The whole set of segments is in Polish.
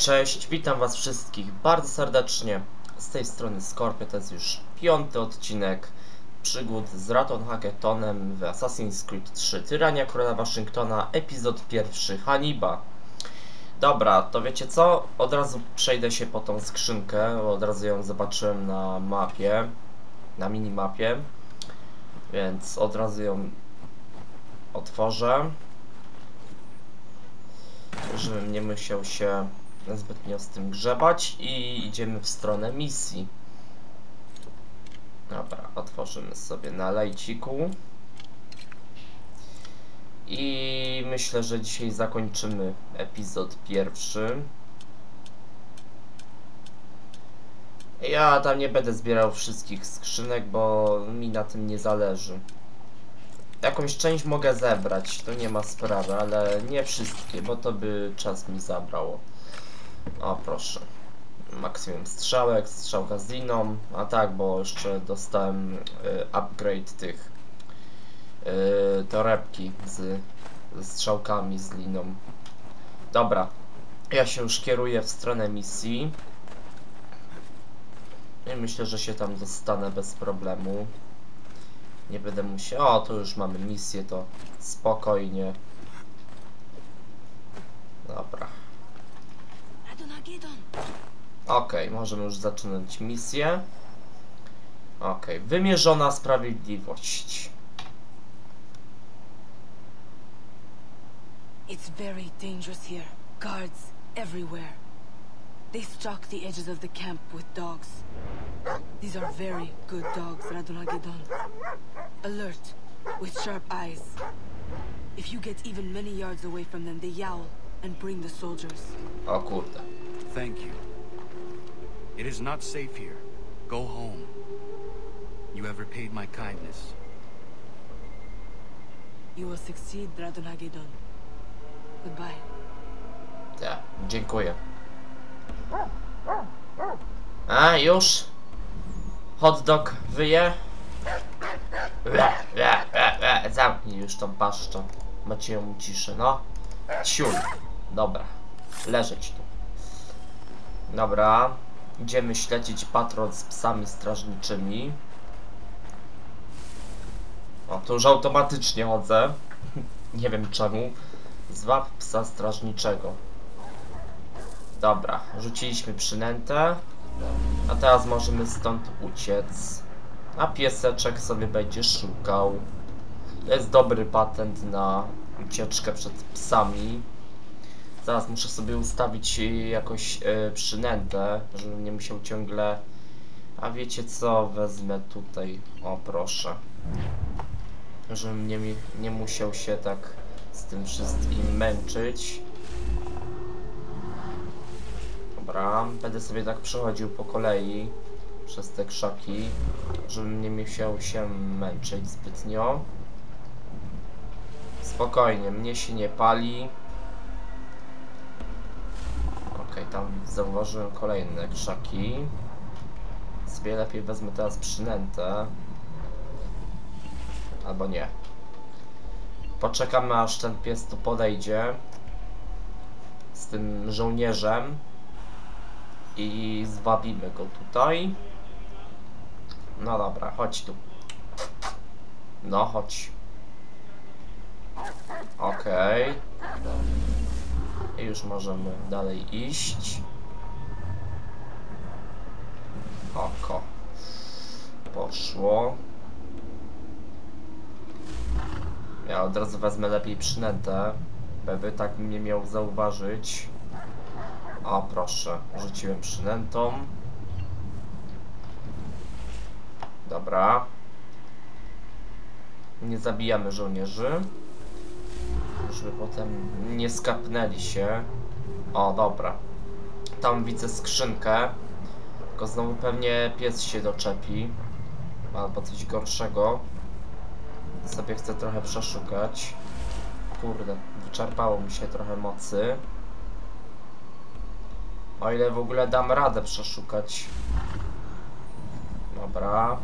Cześć, witam was wszystkich bardzo serdecznie. Z tej strony Scorpio, to jest już 5. odcinek przygód z Raton Hacketonem w Assassin's Creed 3 Tyrania Króla Waszyngtona, epizod 1 Hannibal. Dobra, to wiecie co? Od razu przejdę się po tą skrzynkę, bo od razu ją zobaczyłem na mapie, na minimapie, więc od razu ją otworzę, żebym nie musiał się zbytnio z tym grzebać i idziemy w stronę misji. Dobra, otworzymy sobie na lejciku i myślę, że dzisiaj zakończymy epizod 1. Ja tam nie będę zbierał wszystkich skrzynek, bo mi na tym nie zależy. Jakąś część mogę zebrać, to nie ma sprawy, ale nie wszystkie, bo to by czas mi zabrało. O, proszę. Maksimum strzałek, strzałka z liną, a tak, bo jeszcze dostałem upgrade tych torebki z strzałkami z liną. Dobra, ja się już kieruję w stronę misji i myślę, że się tam dostanę bez problemu. Nie będę musiał... O, to już mamy misję, to spokojnie. Dobra. Okej, możemy już zaczynać misję. Okej, wymierzona sprawiedliwość. It's very dangerous here. Guards everywhere. They stalk the edges of the camp with dogs. These are very good dogs, Radonagedon. Alert, with sharp eyes. If you get even many yards away from them, they yowl and bring the soldiers. O kurde. Thank you. It is not safe here. Go home. You have repaid my kindness. You will succeed, Radonagedon. Goodbye. Tak, dziękuję. A, już? Hot dog wyje? Zamknij już tą paszczą. Macie ją ciszę, no. Ciul. Dobra. Leżeć tu. Dobra. Idziemy śledzić patrol z psami strażniczymi. O, to już automatycznie chodzę. Nie wiem czemu. Złap psa strażniczego. Dobra, rzuciliśmy przynętę. A teraz możemy stąd uciec. A pieseczek sobie będzie szukał. To jest dobry patent na ucieczkę przed psami. Zaraz muszę sobie ustawić jakoś przynętę, żebym nie musiał ciągle... A wiecie co? Wezmę tutaj. O, proszę. Żebym nie musiał się tak z tym wszystkim męczyć. Dobra, będę sobie tak przechodził po kolei przez te krzaki, żebym nie musiał się męczyć zbytnio. Spokojnie, mnie się nie pali. Okej, tam zauważyłem kolejne krzaki. Sobie lepiej wezmę teraz przynętę. Albo nie. Poczekamy, aż ten pies tu podejdzie z tym żołnierzem i zwabimy go tutaj. No dobra, chodź tu. No, chodź. Okej. I już możemy dalej iść. Oko. Poszło. Ja od razu wezmę lepiej przynętę, by tak mnie miał zauważyć. O, proszę, rzuciłem przynętą. Dobra. Nie zabijamy żołnierzy, żeby potem nie skapnęli się. O, dobra. Tam widzę skrzynkę. Tylko znowu pewnie pies się doczepi. Albo coś gorszego. Sobie chcę trochę przeszukać. Kurde, wyczerpało mi się trochę mocy. O ile w ogóle dam radę przeszukać. Dobra.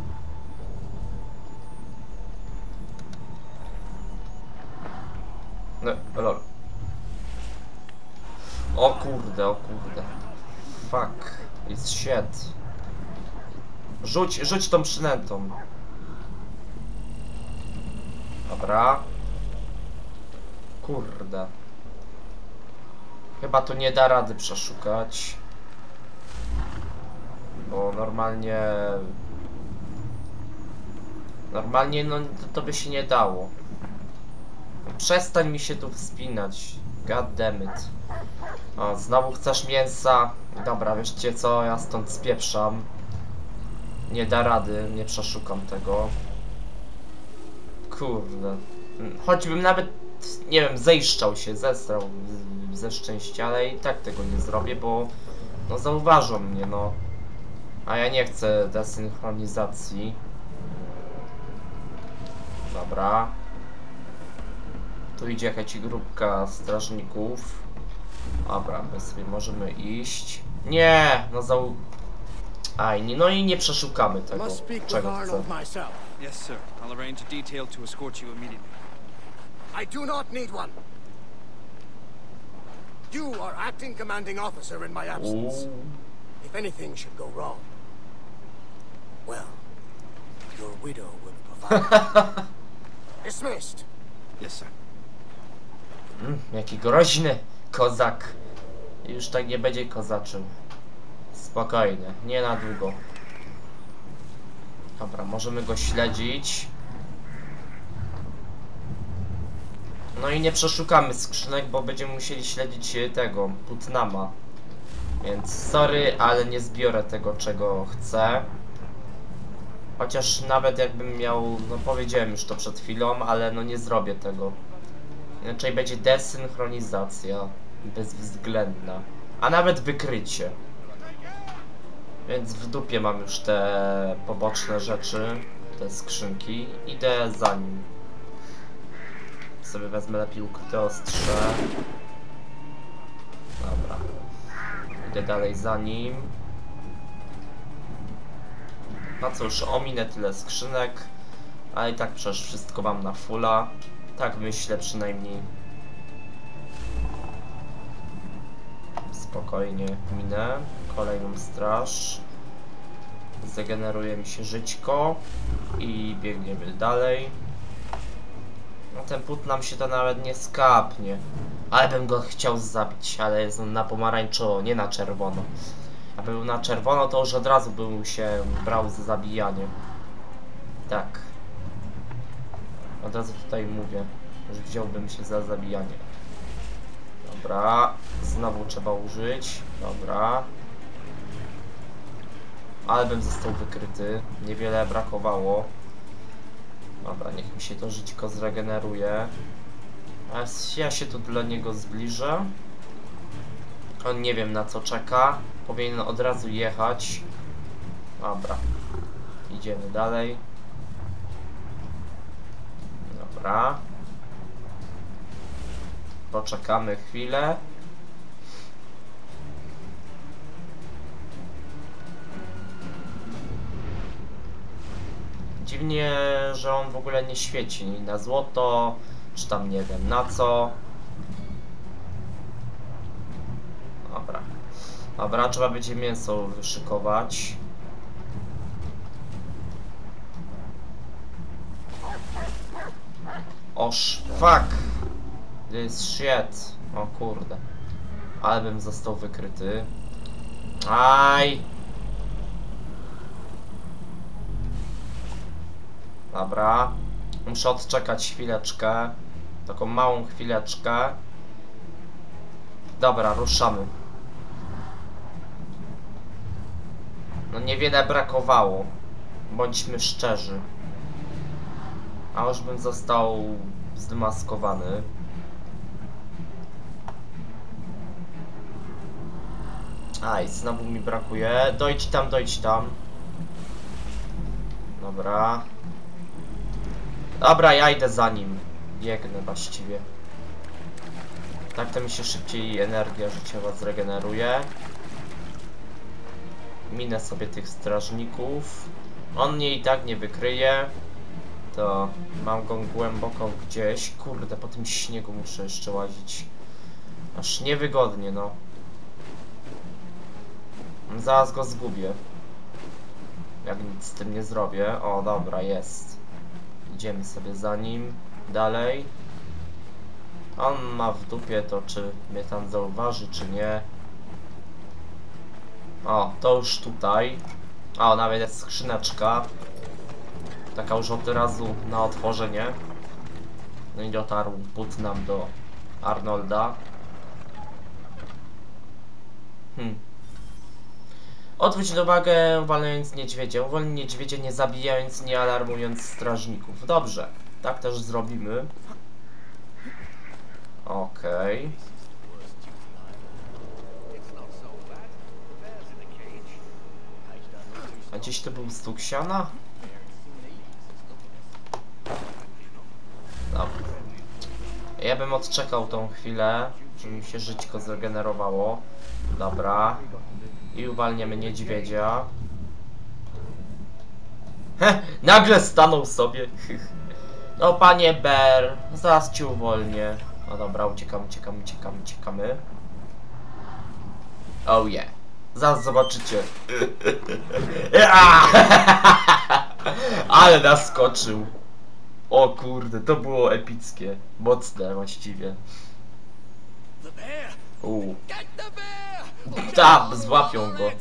No, lol. O kurde, o kurde. Fuck. It's shit. Rzuć tą przynętą. Dobra. Kurde. Chyba tu nie da rady przeszukać. Bo normalnie... Normalnie no to by się nie dało. Przestań mi się tu wspinać. God damn it. O, znowu chcesz mięsa? Dobra, wieszcie co, ja stąd spieprzam. Nie da rady, nie przeszukam tego. Kurde. Choćbym nawet, nie wiem, zejszczał się, zestrał ze szczęścia, ale i tak tego nie zrobię, bo no zauważą mnie, no. A ja nie chcę desynchronizacji. Dobra. Tu idzie jakaś grupka strażników. Dobra, my sobie możemy iść. Nie! No Aj, nie, no i nie przeszukamy tego, czego chcę. Yes, sir. I'll arrange a detail to escort you immediately. I do not need one. You are acting commanding officer in my absence. If anything should go wrong, well, your widow will provide. Dismissed. Yes, sir. Jaki groźny kozak. Już tak nie będzie kozaczył. Spokojnie, nie na długo. Dobra, możemy go śledzić. No i nie przeszukamy skrzynek, bo będziemy musieli śledzić tego, Putnama. Więc sorry, ale nie zbiorę tego, czego chcę. Chociaż nawet jakbym miał, no powiedziałem już to przed chwilą, ale no nie zrobię tego. Inaczej będzie desynchronizacja bezwzględna, a nawet wykrycie. Więc w dupie mam już te poboczne rzeczy, te skrzynki. Idę za nim. Sobie wezmę lepiej ukryte ostrze. Dobra. Idę dalej za nim. No cóż, ominę tyle skrzynek, ale i tak przecież wszystko mam na fulla. Tak myślę przynajmniej. Spokojnie minę kolejną straż. Zregeneruje mi się żyćko i biegniemy dalej. No ten put nam się to nawet nie skapnie. Ale bym go chciał zabić, ale jest on na pomarańczowo, nie na czerwono. A był na czerwono, to już od razu bym się brał za zabijanie. Tak. Od razu tutaj mówię, że wziąłbym się za zabijanie. Dobra, znowu trzeba użyć. Dobra. Ale bym został wykryty. Niewiele brakowało. Dobra, niech mi się to żyćko zregeneruje. A ja się tu dla niego zbliżę. On nie wiem na co czeka. Powinien od razu jechać. Dobra. Idziemy dalej. Dobra. Poczekamy chwilę. Dziwnie, że on w ogóle nie świeci na złoto, czy tam nie wiem na co. Dobra. Dobra, trzeba będzie mięso wyszykować. Oż, fuck! This shit. O kurde. Ale bym został wykryty. Aj! Dobra. Muszę odczekać chwileczkę. Taką małą chwileczkę. Dobra, ruszamy. No niewiele brakowało. Bądźmy szczerzy. A już bym został zdemaskowany. Aj, znowu mi brakuje. Dojdź tam, dojdź tam. Dobra. Dobra, ja idę za nim. Biegnę właściwie. Tak to mi się szybciej energia życiowa zregeneruje. Minę sobie tych strażników. On mnie i tak nie wykryje. To mam go głęboko gdzieś. Kurde, po tym śniegu muszę jeszcze łazić. Aż niewygodnie, no. Zaraz go zgubię. Jak nic z tym nie zrobię. O, dobra, jest. Idziemy sobie za nim. Dalej. On ma w dupie to, czy mnie tam zauważy, czy nie. O, to już tutaj. O, nawet jest skrzyneczka. Taka już od razu na otworzenie. No i dotarł but nam do Arnolda. Odwróć uwagę, uwalniając niedźwiedzia. Uwolnij niedźwiedzia, nie zabijając, nie alarmując strażników. Dobrze, tak też zrobimy. Okej. A gdzieś to był stuk siana? Dobra. Ja bym odczekał tą chwilę, żeby mi się żyćko zregenerowało. Dobra. I uwalniamy niedźwiedzia. Nagle stanął sobie. No panie Bear, zaraz cię uwolnię. No dobra, uciekamy. Oh yeah. Zaraz zobaczycie. Ale naskoczył. O kurde, to było epickie. Mocne właściwie. Tam, złapią go.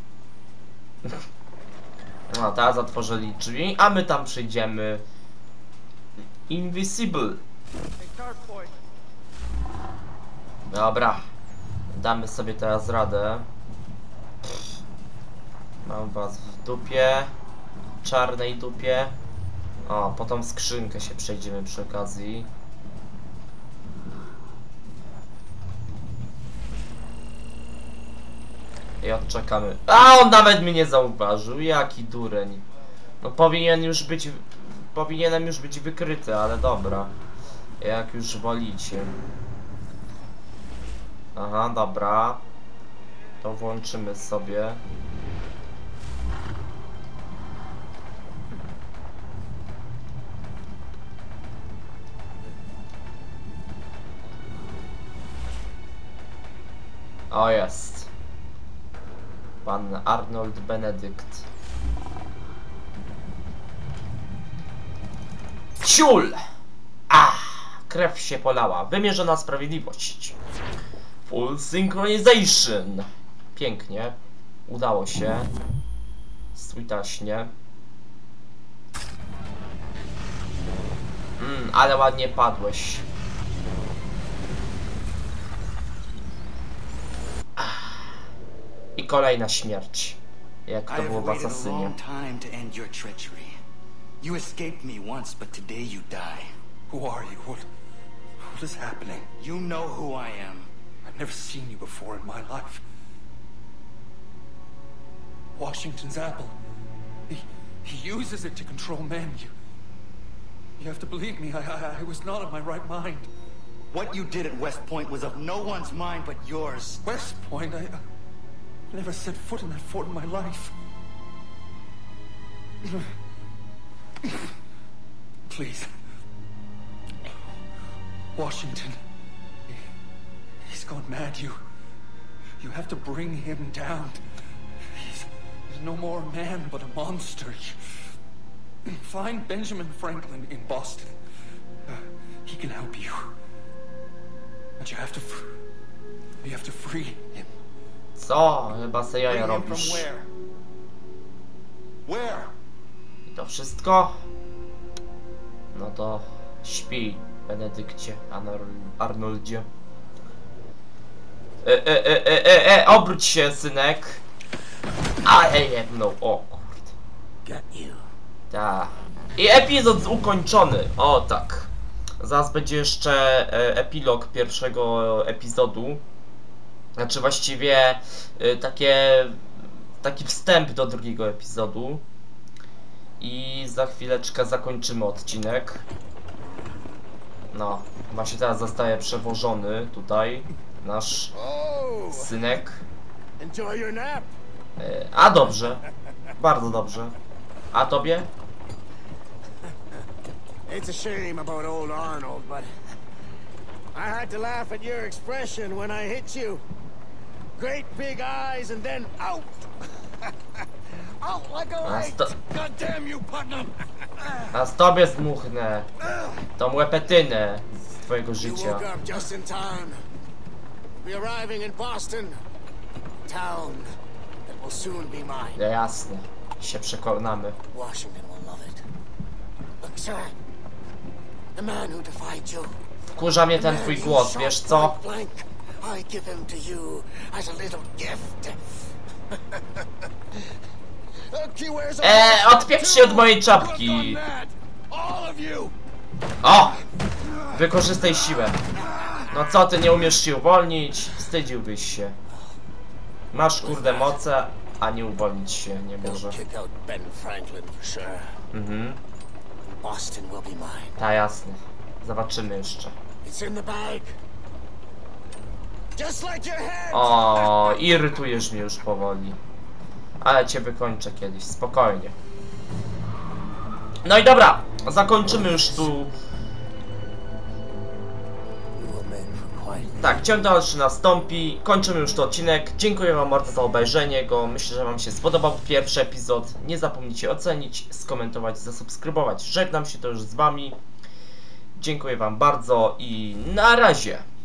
No, teraz otworzyli drzwi, a my tam przyjdziemy. Invisible. Dobra. Damy sobie teraz radę. Mam was w dupie. Czarnej dupie. O, po tą skrzynkę się przejdziemy przy okazji. I odczekamy. A on nawet mnie nie zauważył. Jaki dureń. No powinienem już być wykryty, ale dobra. Jak już wolicie. Aha, dobra. To włączymy sobie. O, jest. Pan Arnold Benedict. Ciul! Krew się polała. Wymierzona sprawiedliwość. Full synchronization. Pięknie. Udało się. Sweetaśnie. Ale ładnie padłeś. I kolejna śmierć. Jak to było w Asasynie. You escaped me once, but today you die. Who are you? What is happening? You know who I am. I've never seen you before in my life. Washington's apple. He uses it to control men. You have to believe me. I was not in my right mind. What you did at West Point was of no one's mind but yours. West Point? I never set foot in that fort in my life. Please. Washington. He's gone mad. You have to bring him down. He's no more a man, but a monster. Find Benjamin Franklin in Boston. He can help you. But you have to free him. Co? Chyba se jaja Bring him robisz. from where? I to wszystko? No to śpi, Benedykcie, Arnoldzie. Obróć się, synek. No, o kurde. Tak. I epizod ukończony. O tak. Zaraz będzie jeszcze epilog pierwszego epizodu. Znaczy właściwie taki wstęp do drugiego epizodu. I za chwileczkę zakończymy odcinek. No, właśnie teraz zostaje przewożony tutaj nasz synek. A dobrze, bardzo dobrze. A tobie? It's a shame about old Arnold, but I had to laugh at your expression when I hit you. Great big eyes and then out. Out like a light. God damn you, Putnam. A z tobie zdmuchnę tą łepetynę z twojego You życia. woke up just in time. We'll be arriving in Boston, town that will soon be mine. Ja jasne, się przekonamy. Washington will love it. Look, sir, the man who defied you. Wkurza mnie ten twój głos, wiesz co? Blank. I give him to you as a little gift. Odpieprz się od mojej czapki. O! Wykorzystaj siłę. No co, ty nie umiesz się uwolnić? Wstydziłbyś się. Masz kurde moce, a nie uwolnić się nie może. Mhm. Ta jasne. Zobaczymy jeszcze. O, irytujesz mnie już powoli. Ale cię wykończę kiedyś, spokojnie. No i dobra, zakończymy już tu. Tak, ciąg dalszy nastąpi. Kończymy już ten odcinek. Dziękuję wam bardzo za obejrzenie go. Myślę, że wam się spodobał pierwszy epizod. Nie zapomnijcie ocenić, skomentować, zasubskrybować. Żegnam się to już z wami. Dziękuję wam bardzo i na razie.